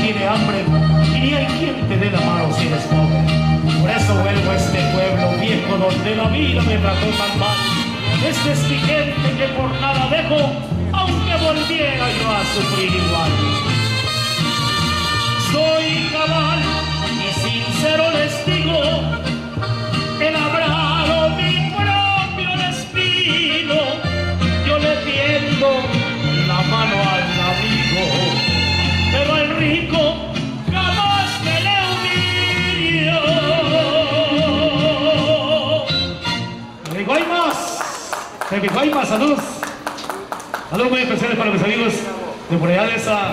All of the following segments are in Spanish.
tiene hambre y ni hay quien te dé la mano si eres pobre. Por eso vuelvo a este pueblo viejo donde la vida me trató tan mal. Este es mi gente que por nada dejo, aunque volviera yo a sufrir igual. Soy cabal y sincero les digo, he labrado mi propio destino. Yo le tiendo la mano al amigo, pero al rico jamás me le humillo. Hay más, saludos. Saludos muy especiales para mis amigos de por allá de esa...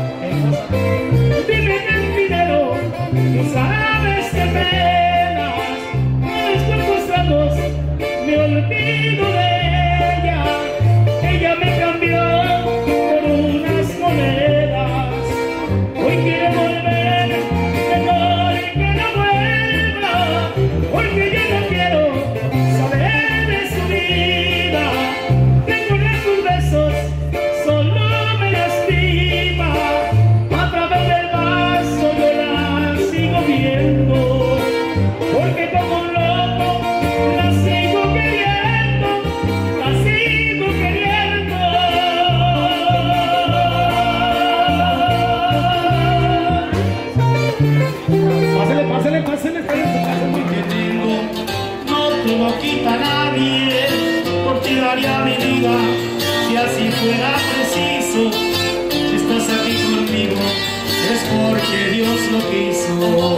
Dime el dinero, tú sabes que penas, después tus ratos me olvido de ella. Ella me cambió por unas monedas. Hoy quiere volver, mejor que no vuelva, porque yo no quiero saber de su vida. Tengo sus besos, solo me lastima. A través del vaso yo la sigo viendo, porque como un loco la sigo queriendo, la sigo queriendo. Pásale, que tengo, no te lo quita nadie, por ti daría mi vida, si así fuera preciso. Si estás aquí conmigo, es porque Dios lo quiso.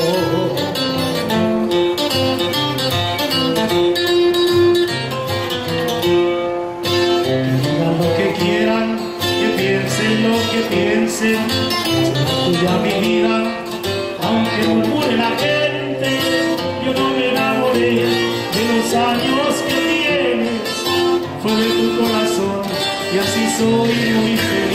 Lo que quieran, que piensen lo que piensen, tuya mi vida, aunque murmure la gente, yo no me enamoré de los años que tienes, fue de tu corazón y así soy muy feliz.